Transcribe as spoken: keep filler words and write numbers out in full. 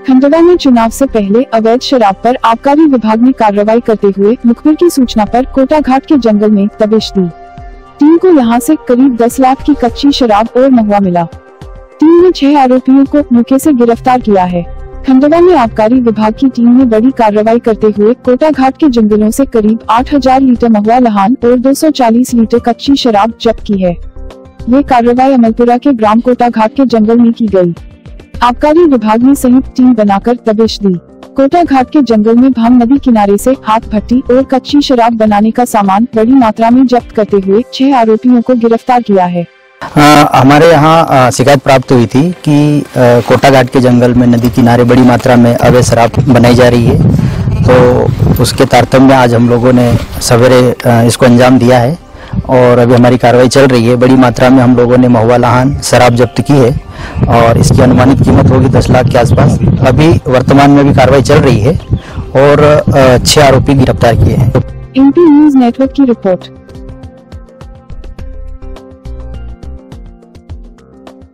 खंडवा में चुनाव से पहले अवैध शराब पर आबकारी विभाग ने कार्रवाई करते हुए मुखबिर की सूचना पर कोटा घाट के जंगल में दबिश दी। टीम को यहां से करीब दस लाख की कच्ची शराब और महुआ मिला। टीम ने छह आरोपियों को मौके से गिरफ्तार किया है। खंडवा में आबकारी विभाग की टीम ने बड़ी कार्रवाई करते हुए कोटा घाट के जंगलों से करीब आठ हजार लीटर महुआ लहान और दो सौ चालीस लीटर कच्ची शराब जब्त की है। ये कार्रवाई अमलपुरा के ग्राम कोटा घाट के जंगल में की गई। आबकारी विभाग ने संयुक्त टीम बनाकर दबिश दी। कोटा घाट के जंगल में भांग नदी किनारे से हाथ भट्टी और कच्ची शराब बनाने का सामान बड़ी मात्रा में जब्त करते हुए छह आरोपियों को गिरफ्तार किया है। आ, हमारे यहाँ शिकायत प्राप्त हुई थी कि आ, कोटा घाट के जंगल में नदी किनारे बड़ी मात्रा में अवैध शराब बनाई जा रही है। तो उसके तारतम्य में आज हम लोगों ने सवेरे इसको अंजाम दिया है और अभी हमारी कार्रवाई चल रही है। बड़ी मात्रा में हम लोगों ने महुआ लहान शराब जब्त की है और इसकी अनुमानित कीमत होगी दस लाख के आसपास। अभी वर्तमान में भी कार्रवाई चल रही है और छह आरोपी गिरफ्तार किए हैं। एमपी न्यूज नेटवर्क की रिपोर्ट।